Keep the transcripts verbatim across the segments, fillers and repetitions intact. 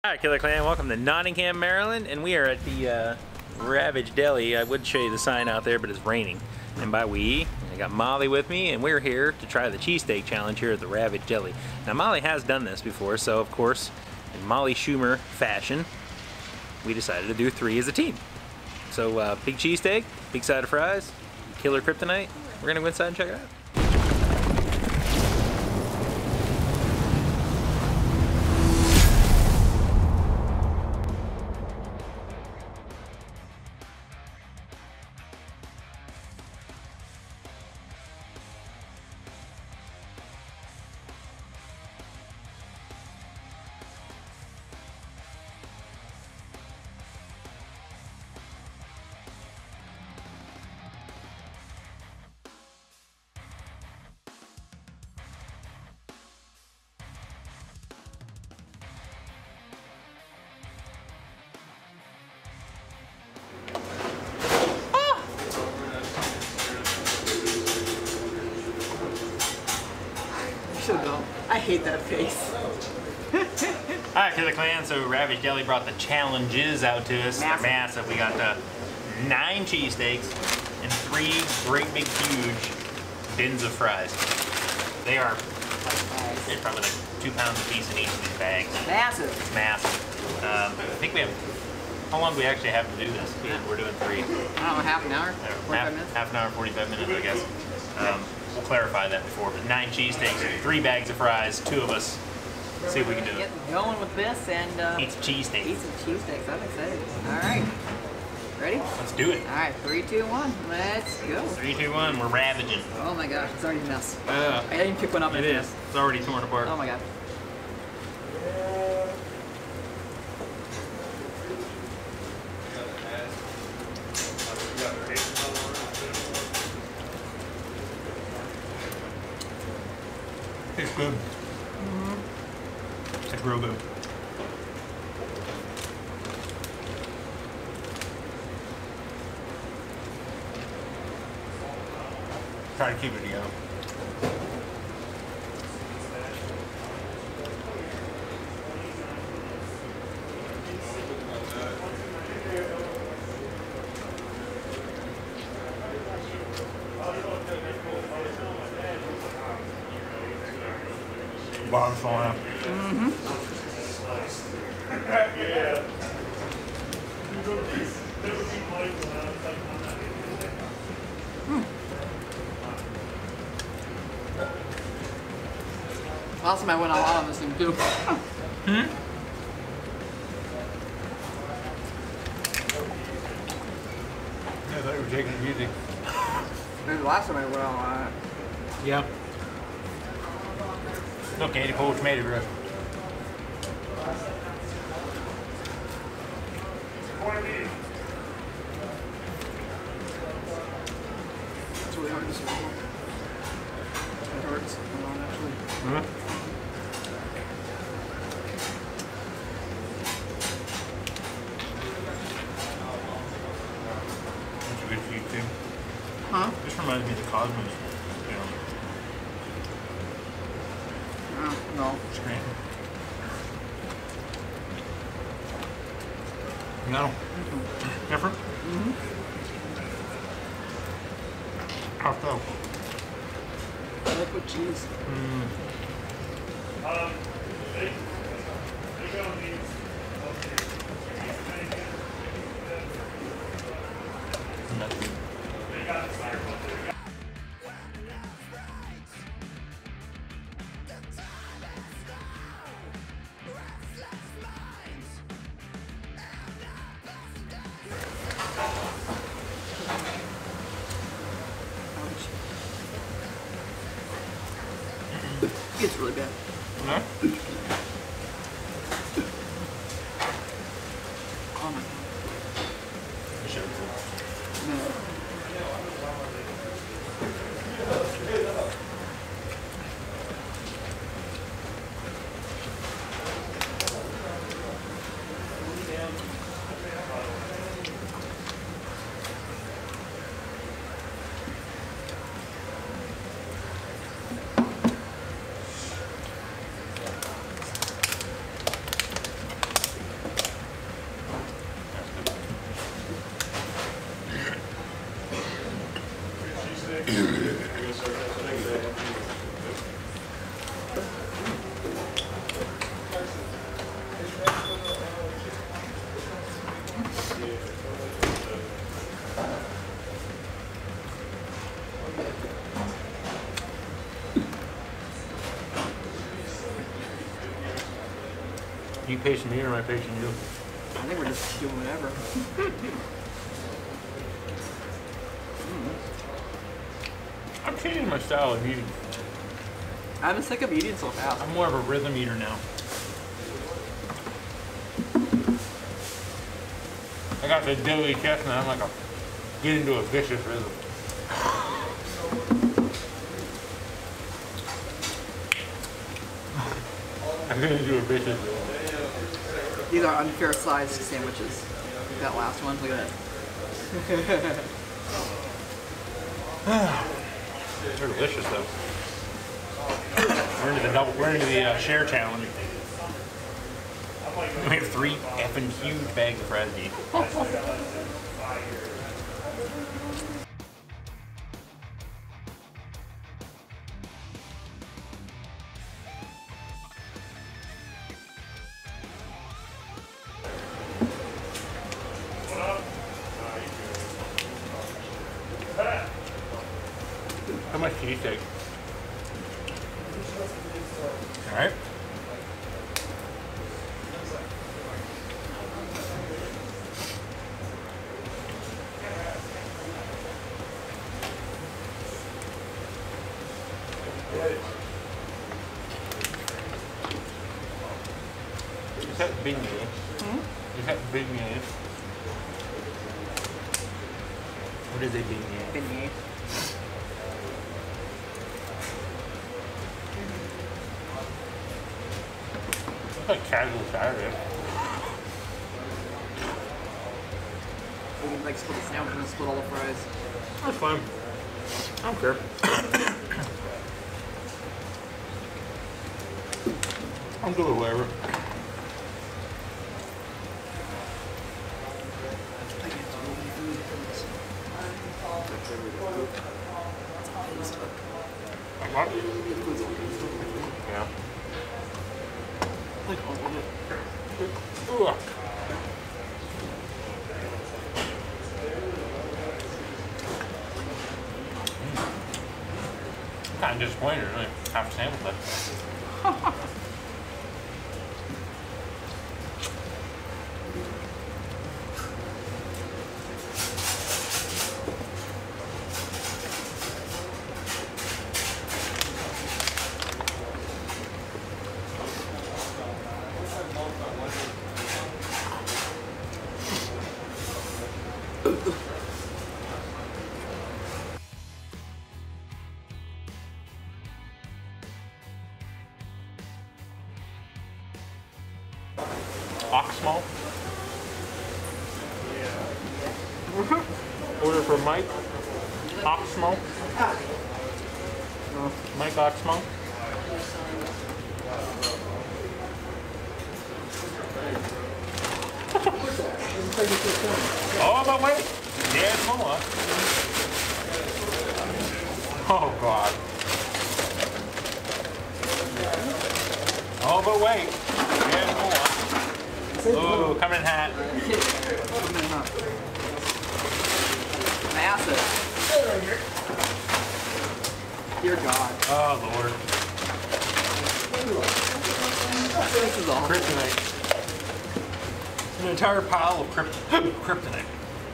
Alright, Killer Clan, welcome to Nottingham, Maryland, and we are at the uh, Ravage Deli. I would show you the sign out there, but it's raining. And by we, I got Molly with me, and we're here to try the cheesesteak challenge here at the Ravage Deli. Now, Molly has done this before, so of course, in Molly Schumer fashion, we decided to do three as a team. So, uh, big cheesesteak, big side of fries, killer kryptonite. We're gonna go inside and check it out. Go. I hate that face. Alright, Killer Clan, so Ravage Deli brought the challenges out to us. Massive. They're massive. We got uh, nine cheesesteaks and three great big huge bins of fries. They are they're probably like two pounds a piece in each of these bags. Massive. It's massive. Um, I think we have, how long do we actually have to do this? We're doing three. I don't know, half an hour? forty-five half, minutes? half an hour, forty-five minutes, I guess. Um, we'll clarify that before, but nine cheesesteaks, three bags of fries, two of us. See if we can do it. Get going with this and uh, Eat some cheesesteaks. eat some cheesesteaks. I'm excited. All right. Ready? Let's do it. All right, three, two, one. Let's go. Three, two, one. We're ravaging. Oh my gosh, it's already a mess. Uh, I didn't pick one up. it is. It's already torn apart. Oh my god. It's good. Mm-hmm. It's real good. Try to keep it together. Bottom's falling out. Mm-hmm. Mm. Last time I went all out on this thing too. Hmm? Yeah, I thought you were taking it easy. Maybe the last time I went all on it. Yeah. Look, Katie, pull what made it, Griff. It's really hard to swallow. It hurts a lot, actually. Mm-hmm. That's a good cheese, too. Huh? This reminds me of the Cosmos, you know, Uh, no. screen. No. Mm-hmm. Different? Mm-hmm. How so? I like with cheese. Mm. Um, they, they go need they got the fire but they got It's really bad. No? Oh my god. I showed it. No. You pacing me or am I pacing you? I think we're just doing whatever. mm. I'm changing my style of eating. I've been sick of eating so fast. I'm more of a rhythm eater now. I got the dilly chest and I'm like a get into a vicious rhythm. I'm gonna do a vicious rhythm. These are unfair sized sandwiches. That last one, look at that. They're delicious though. We're into the double. We're into the uh, share challenge. We have three effing huge bags of creds to eat. How much cheesesteak? All right. Is that big news? Hmm? Is that big news? What is a big news? Beignet. It's like casual Saturday. We can like split the sandwich and split all the fries. That's fine. I don't care. I'm good with whatever. What? Yeah. Like all of it. Ugh. I'm kind of disappointed. Really, half a sandwich left. Oxmal. Order for Mike. Oxmal. Mike Oxmal. Oh, but wait. Yeah, more. Oh, God. Oh, but wait. Yeah, more. Ooh, coming in hot. Coming in hot. Massive. Dear God. Oh, Lord. This is all. Kryptonite. An entire pile of krypt kryptonite.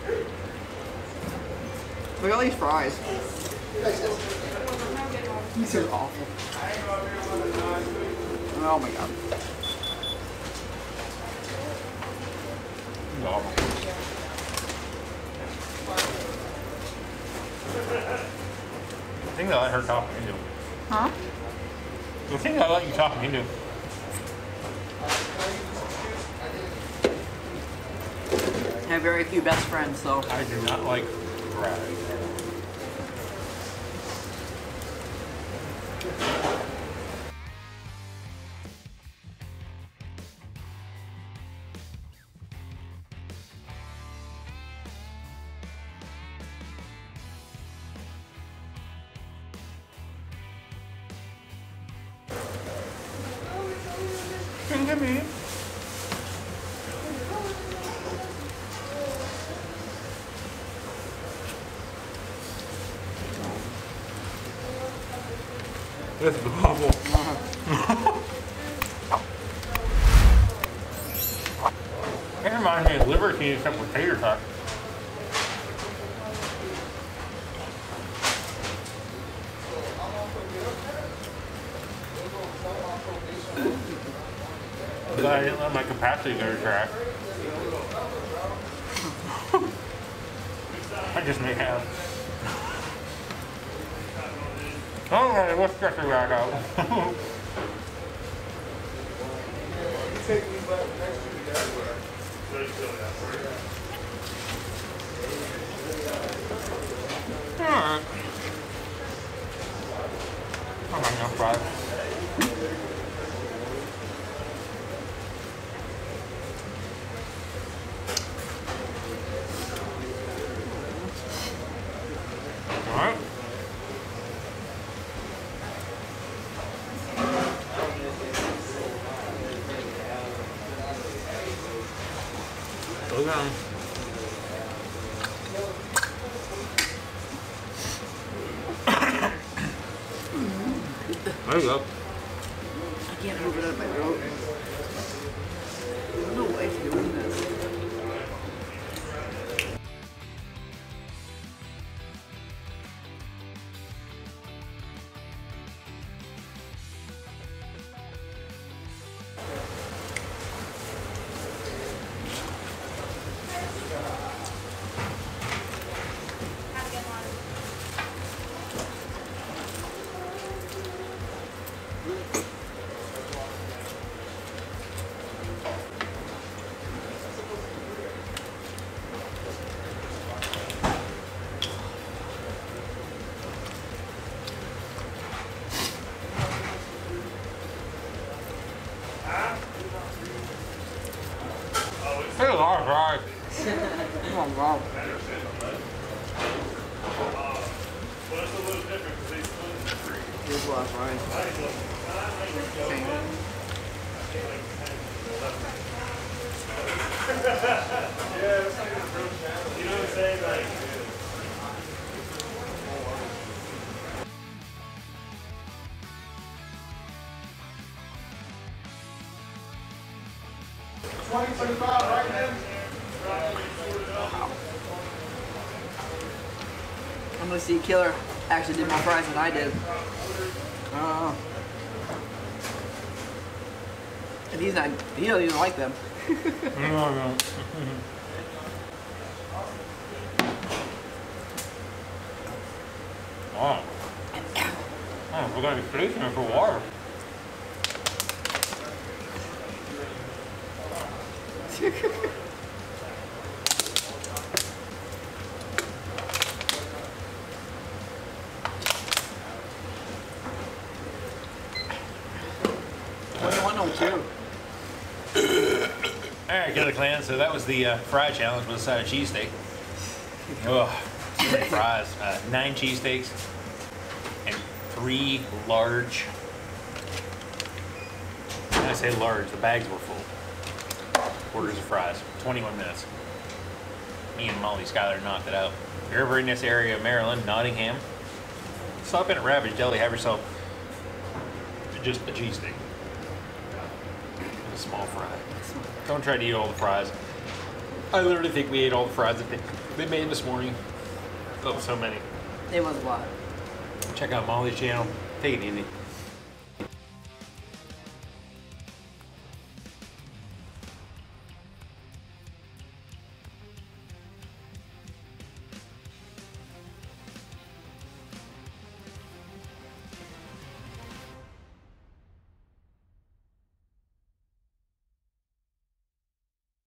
Look at all these fries. These are awful. Oh my God. Awful. The thing that I let her talk me into. Huh? The thing that I let you talk me into. I have very few best friends, so. I do not like Ravage. Can you hear me? That's awful. It reminds me of Liberty except with tater tots. But I didn't let my capacity go to track. I just may have. Alright, let's get the back out. Alright. I'm not gonna fry. Alright. Go down. There you go. I can't move it out of my throat. There's no way to doing this. There's a lot of fries. Come on, Rob. Here's a lot of fries. Same. You know what I'm saying? Like, twenty twenty-five, right now? I'm gonna see Killer actually did more fries than I did. Uh, and he's not, he doesn't even like them. No, no. Oh. Oh, we're going to be freezing for water. twenty-one oh two. Alright, Killer Clan, so that was the uh, fry challenge with a side of cheesesteak. Oh, so many fries. Uh, nine cheesesteaks and three large. When I say large, the bags were full. Orders of fries. twenty-one minutes. Me and Molly Schuyler knocked it out. If you're ever in this area of Maryland, Nottingham, stop in at Ravage Deli, have yourself just a cheesesteak. A small fry. Don't try to eat all the fries. I literally think we ate all the fries that they, they made this morning. Oh, so many. It was a lot. Check out Molly's channel. Take it easy.